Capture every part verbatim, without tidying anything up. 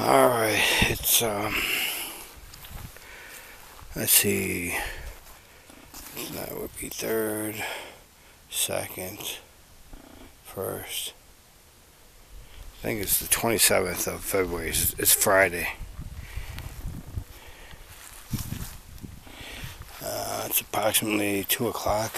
Alright, it's, um, let's see, that would be third, second, first. I think it's the twenty-seventh of February. It's, it's Friday. Uh, it's approximately two o'clock.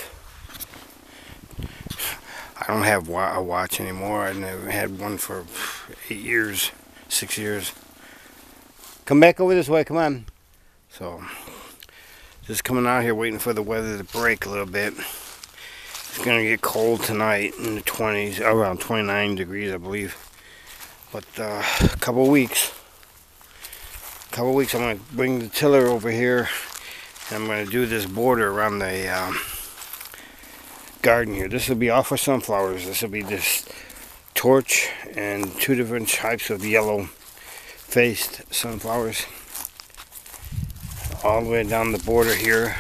I don't have a watch anymore. I never had one for eight years, six years. Come back over this way, come on. So, just coming out here waiting for the weather to break a little bit. It's going to get cold tonight in the twenties, around twenty-nine degrees, I believe. But uh, a couple weeks, a couple weeks I'm going to bring the tiller over here. And I'm going to do this border around the um, garden here. This will be all for sunflowers. This will be this torch and two different types of yellow faced sunflowers. All the way down the border here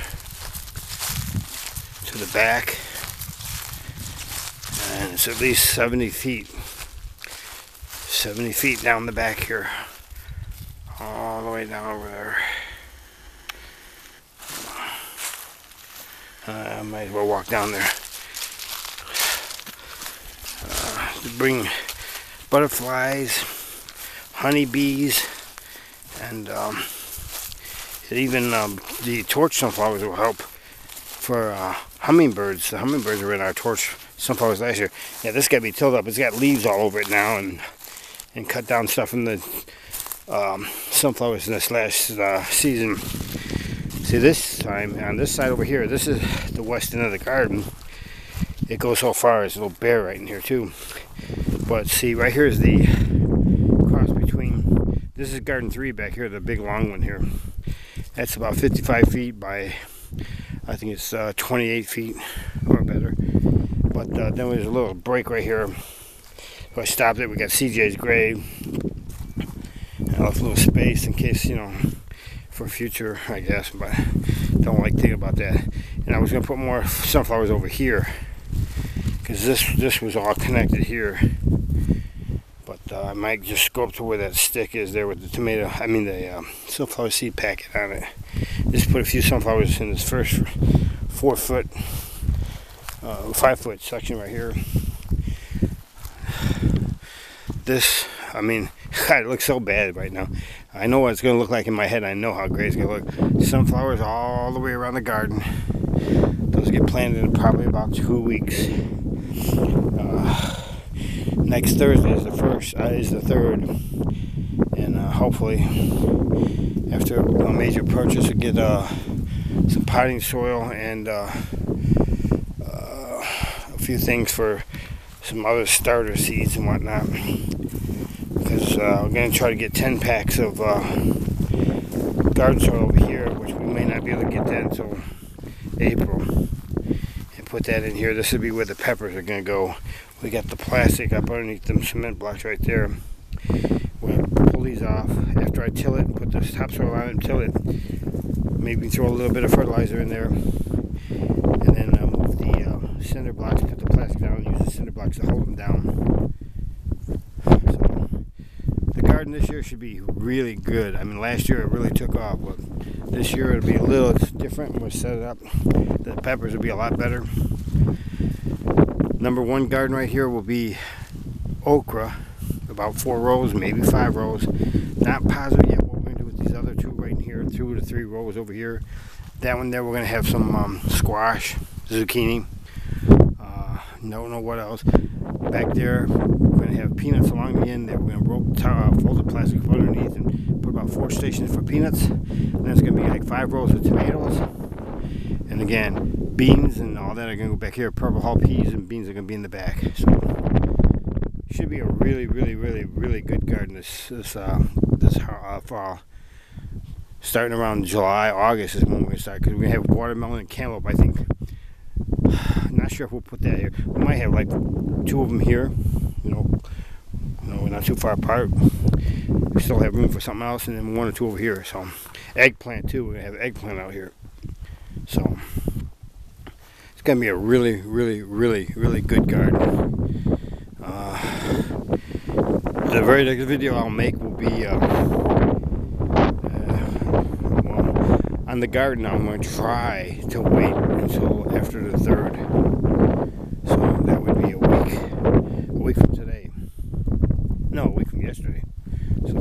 to the back. And it's at least seventy feet. seventy feet down the back here. All the way down over there. Uh, I might as well walk down there. Uh, to bring butterflies, honeybees, and um, even um, the torch sunflowers will help for uh, hummingbirds. The hummingbirds were in our torch sunflowers last year. Yeah, this got to be tilled up. It's got leaves all over it now, and and cut down stuff from the um, sunflowers in this last uh, season. See, this time on this side over here, this is the west end of the garden. It goes so far. There's a little bear right in here too. But see, right here is the cross between. This is garden three back here, the big long one here. That's about fifty-five feet by, I think it's uh, twenty-eight feet or better. But uh, then there's a little break right here. So I stopped it. We got C J's grave. I left a little space in case, you know, for future, I guess, but don't like thinking about that. And I was gonna put more sunflowers over here because this this was all connected here. But uh, I might just go up to where that stick is there with the tomato. I mean the um, sunflower seed packet on it. Just put a few sunflowers in this first four foot, uh, five foot section right here. This, I mean, God, it looks so bad right now. I know what it's going to look like in my head. I know how great it's going to look. Sunflowers all the way around the garden. Those get planted in probably about two weeks. Uh, next Thursday is the first, uh, is the third. And uh, hopefully, after a major purchase, we'll get uh, some potting soil and uh, uh, a few things for some other starter seeds and whatnot. Because uh, we're going to try to get ten packs of uh, garden soil over here, which we may not be able to get that until April, and put that in here. This will be where the peppers are going to go. We got the plastic up underneath them cement blocks right there. We're going to pull these off after I till it and put the topsoil on it and till it. Maybe throw a little bit of fertilizer in there, and then uh, move the uh, cinder blocks, put the plastic down, and use the cinder blocks to hold them down. Garden this year should be really good. I mean, last year it really took off, but this year it'll be a little different. We'll set it up. The peppers will be a lot better. Number one garden right here will be okra, about four rows, maybe five rows. Not positive yet what we're going to do with these other two right in here, two to three rows over here. That one there we're going to have some um, squash, zucchini. Uh, don't know what else. Back there, we're going to have peanuts along the end there. We're going to roll, uh, fold the plastic up underneath and put about four stations for peanuts. And there's going to be like five rows of tomatoes. And again, beans and all that are going to go back here. Purple hull peas and beans are going to be in the back. So, should be a really, really, really, really good garden this this uh, this uh, fall. Starting around July, August is when we're going to start, because we have watermelon and cantaloupe, I think. Not sure if we'll put that here. We might have like two of them here. You know, you know, we're not too far apart. We still have room for something else, and then one or two over here. So, eggplant too. We're gonna have eggplant out here. So, it's gonna be a really, really, really, really good garden. Uh, the very next video I'll make will be uh, uh, well, on the garden. I'm going to try to wait until after the third, so that would be a week, a week from today. No, a week from yesterday. So,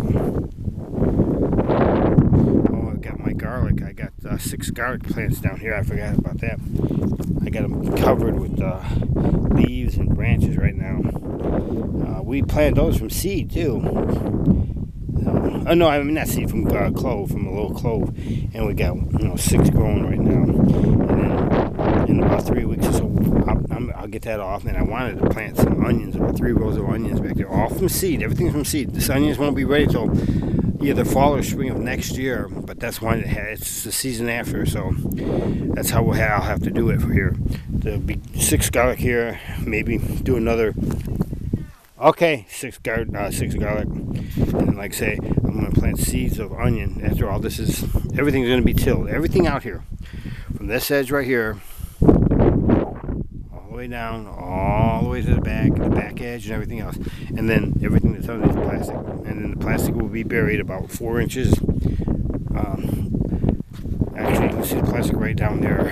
oh, I got my garlic. I got uh, six garlic plants down here. I forgot about that. I got them covered with uh, leaves and branches right now. Uh, we planted those from seed too. Uh, oh no, I mean not seed, from uh, clove, from a little clove, and we got you know six growing right now. And then in about three weeks or so, I'll, I'm, I'll get that off. And I wanted to plant some onions, about three rows of onions back there, all from seed. Everything's from seed. This onions won't be ready till either fall or spring of next year, but that's when it has, it's the season after, so that's how we'll have, I'll have to do it for here. There'll be six garlic here, maybe do another. Okay, six gar uh, six garlic, and like I say, I'm going to plant seeds of onion. After all, this is everything's going to be tilled. Everything out here, from this edge right here, all the way down, all the way to the back, the back edge, and everything else, and then everything that's underneath plastic, and then the plastic will be buried about four inches. Um, actually, you can see the plastic right down there.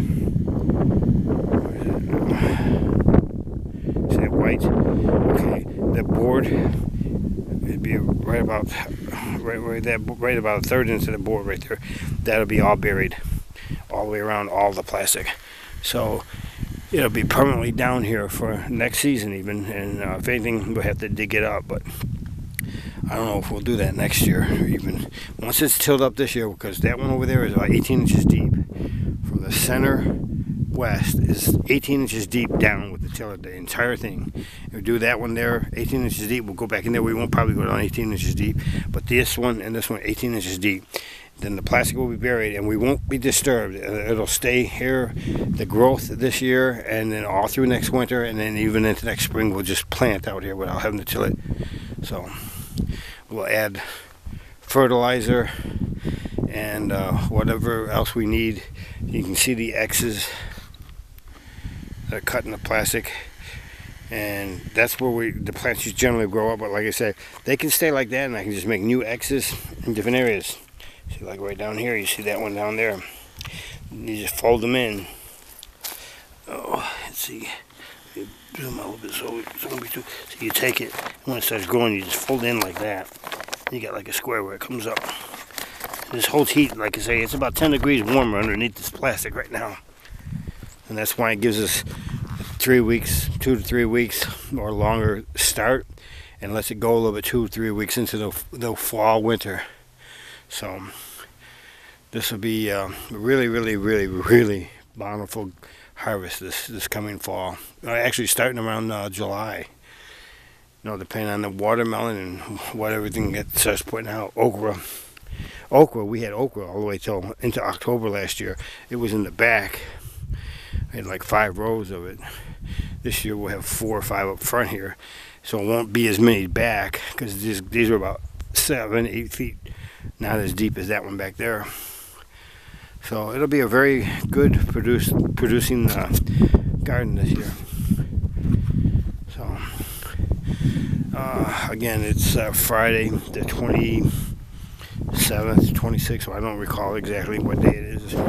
See that white? Okay, that board, it'd be right about right where that right about a third inch of the board right there. That'll be all buried, all the way around all the plastic. So it'll be permanently down here for next season even, and uh, if anything, we'll have to dig it up. But I don't know if we'll do that next year, or even once it's tilled up this year, because that one over there is about eighteen inches deep. From the center west is eighteen inches deep down with the tiller, the entire thing. If we do that one there, eighteen inches deep, we'll go back in there. We won't probably go down eighteen inches deep, but this one and this one, eighteen inches deep. Then the plastic will be buried, and we won't be disturbed. It'll stay here, the growth this year, and then all through next winter, and then even into next spring, we'll just plant out here without having to till it. So we'll add fertilizer and uh, whatever else we need. You can see the X's that are cut in the plastic, and that's where we the plants just generally grow up. But like I said, they can stay like that, and I can just make new X's in different areas. See, like right down here, you see that one down there. You just fold them in. Oh, let's see. Zoom out a little bit so it's gonna be too. So you take it, and when it starts growing, you just fold it in like that. You got like a square where it comes up. This holds heat, like I say, it's about ten degrees warmer underneath this plastic right now. And that's why it gives us three weeks, two to three weeks or longer start, and lets it go a little bit two or three weeks into the, the fall, winter. So this will be uh, really, really, really, really bountiful harvest this, this coming fall. Uh, actually starting around uh, July. You know, depending on the watermelon and what everything gets starts putting out. Okra. Okra, we had okra all the way till into October last year. It was in the back. We had like five rows of it. This year we'll have four or five up front here, so it won't be as many back, because these, these are about seven, eight feet, not as deep as that one back there. So it'll be a very good produce, producing uh, garden this year. So uh, again, it's uh, Friday the twenty-seventh, twenty-sixth. I don't recall exactly what day it is.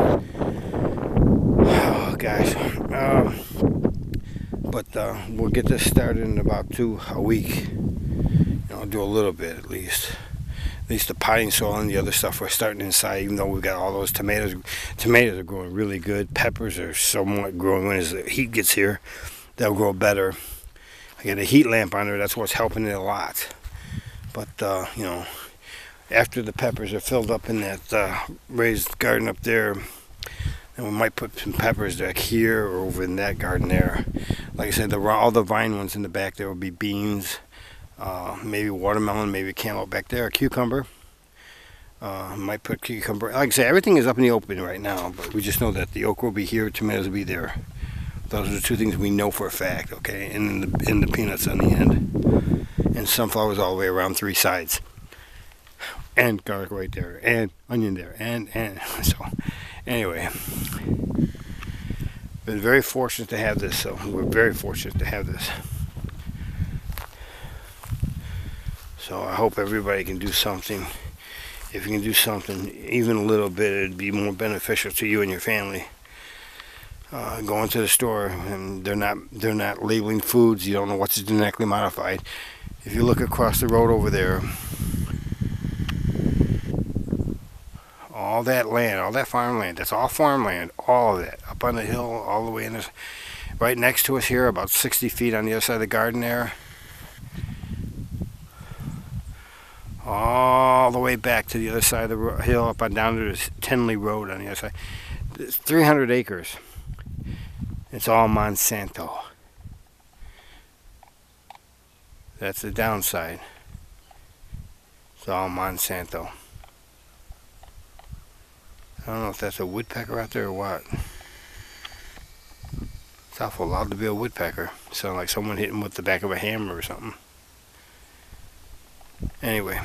Oh gosh. Um, but uh, we'll get this started in about two a week. You know, do a little bit at least. At least the potting soil and the other stuff we're starting inside, even though we've got all those tomatoes. Tomatoes are growing really good. Peppers are somewhat growing. When as the heat gets here, they'll grow better. I got a heat lamp on there. That's what's helping it a lot. But, uh, you know, after the peppers are filled up in that uh, raised garden up there, then we might put some peppers back here or over in that garden there. Like I said, the, all the vine ones in the back there will be beans. Uh, maybe watermelon, maybe cantaloupe back there, cucumber. Uh, might put cucumber. Like I say, everything is up in the open right now, but we just know that the okra will be here, tomatoes will be there. Those are the two things we know for a fact, okay? And then the, and the peanuts on the end. And sunflowers all the way around three sides. And garlic right there, and onion there, and, and. So, anyway. Been very fortunate to have this, so we're very fortunate to have this. So I hope everybody can do something. If you can do something, even a little bit, it'd be more beneficial to you and your family. Uh, going to the store and they're not they're not labeling foods. You don't know what's genetically modified. If you look across the road over there, all that land, all that farmland, that's all farmland, all of that, up on the hill, all the way in this, right next to us here, about sixty feet on the other side of the garden there, all the way back to the other side of the hill, up and down to this Tenley Road on the other side. It's three hundred acres. It's all Monsanto. That's the downside. It's all Monsanto. I don't know if that's a woodpecker out there or what. It's awful loud to be a woodpecker. Sounds like someone hitting with the back of a hammer or something. Anyway,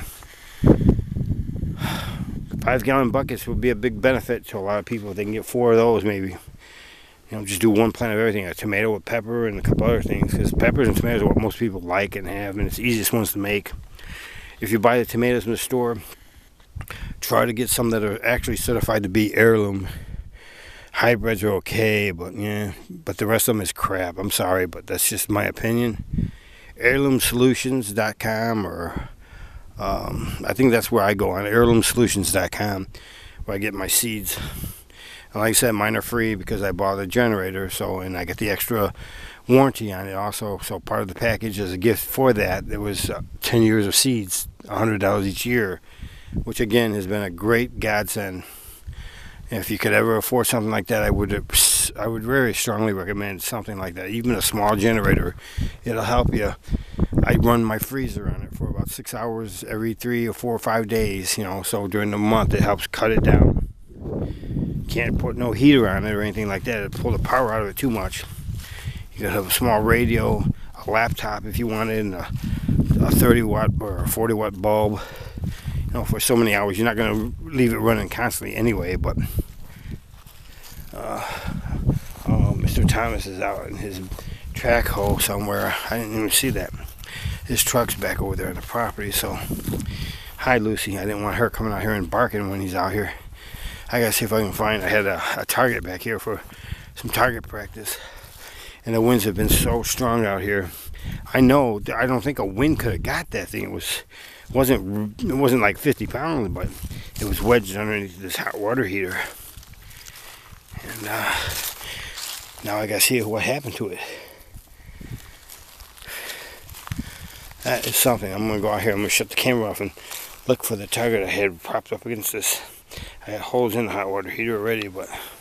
five gallon buckets would be a big benefit to a lot of people. If they can get four of those, maybe. You know, just do one plant of everything, a tomato with pepper and a couple other things, because peppers and tomatoes are what most people like and have, and it's the easiest ones to make. If you buy the tomatoes in the store, try to get some that are actually certified to be heirloom. Hybrids are okay, but yeah, but the rest of them is crap. I'm sorry, but that's just my opinion. heirloom solutions dot com, or um, I think that's where I go, on heirloom solutions dot com, where I get my seeds. And like I said, mine are free because I bought a generator, so, and I get the extra warranty on it also. So part of the package as a gift for that, there was uh, ten years of seeds, one hundred dollars each year, which again has been a great godsend. If you could ever afford something like that, I would I would very strongly recommend something like that. Even a small generator, it'll help you. I run my freezer on it for about six hours every three or four or five days, you know, so during the month it helps cut it down. Can't put no heater on it or anything like that. It'll pull the power out of it too much. You could have a small radio, a laptop if you wanted, and a, a thirty watt or a forty watt bulb. You know, for so many hours, you're not going to leave it running constantly anyway. But uh, oh, Mister Thomas is out in his track hole somewhere. I didn't even see that. His truck's back over there on the property. So, hi Lucy. I didn't want her coming out here and barking when he's out here. I gotta see if I can find, I had a, a target back here for some target practice, and the winds have been so strong out here. I know, I don't think a wind could have got that thing. It was, wasn't, it wasn't like fifty pounds, but it was wedged underneath this hot water heater. And uh, now I gotta see what happened to it. That is something. I'm gonna go out here, I'm gonna shut the camera off and look for the target I had propped up against this. I got holes in the hot water heater already, but